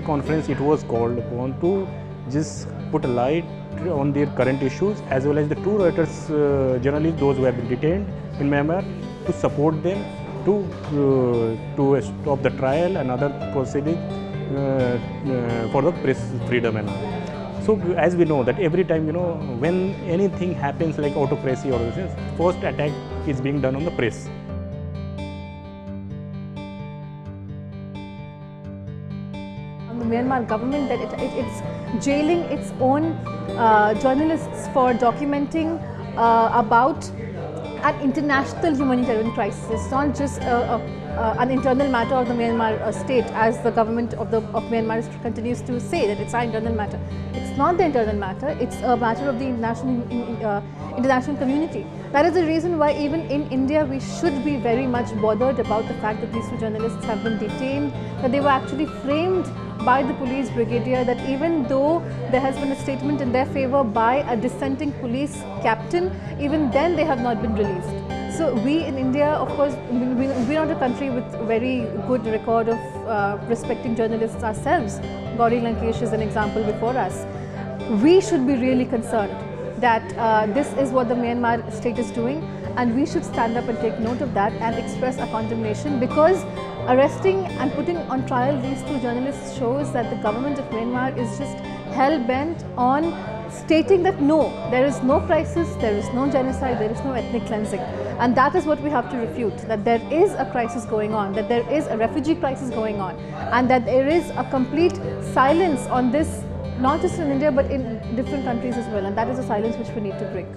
international conference it was called upon to just put a light on their current issues, as well as the two Reuters journalists, those who have been detained in Myanmar, to support them to stop the trial and other proceedings for the press freedom and all. So as we know that every time, when anything happens like autocracy or this, first attack is being done on the press. The Myanmar government that it's jailing its own journalists for documenting about an international humanitarian crisis. It's not just an internal matter of the Myanmar state, as the government of Myanmar continues to say that it's our internal matter. It's not the internal matter, it's a matter of the international community. That is the reason why even in India we should be very much bothered about the fact that these two journalists have been detained, that they were actually framed by the police brigadier, that even though there has been a statement in their favor by a dissenting police captain, even then they have not been released. So we in India, of course, we're not a country with a very good record of respecting journalists ourselves. Gauri Lankesh is an example before us. We should be really concerned that this is what the Myanmar state is doing, and we should stand up and take note of that and express our condemnation, because arresting and putting on trial these two journalists shows that the government of Myanmar is just hell-bent on stating that no, there is no crisis, there is no genocide, there is no ethnic cleansing. And that is what we have to refute, that there is a crisis going on, that there is a refugee crisis going on, and that there is a complete silence on this, not just in India but in different countries as well, and that is a silence which we need to break.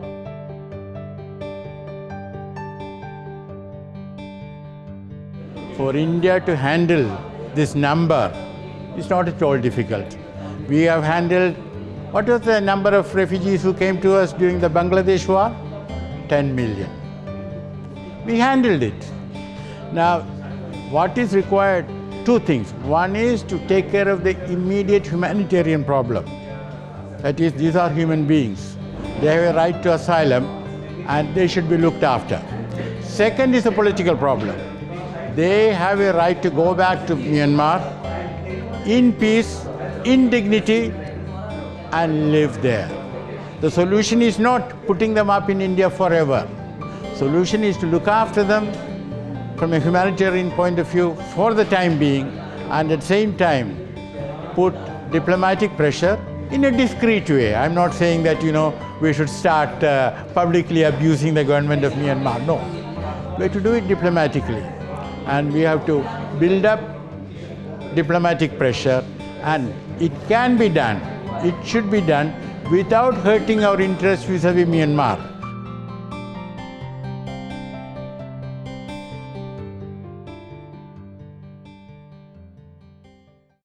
For India to handle this number is not at all difficult. We have handled, what was the number of refugees who came to us during the Bangladesh war? 10 million. We handled it. Now, what is required? Two things. One is to take care of the immediate humanitarian problem. That is, these are human beings. They have a right to asylum and they should be looked after. Second is a political problem. They have a right to go back to Myanmar in peace, in dignity, and live there. The solution is not putting them up in India forever. Solution is to look after them from a humanitarian point of view for the time being, and at the same time put diplomatic pressure in a discreet way. I'm not saying that, we should start publicly abusing the government of Myanmar. No. We have to do it diplomatically. And we have to build up diplomatic pressure, and it can be done, it should be done without hurting our interests vis-à-vis Myanmar.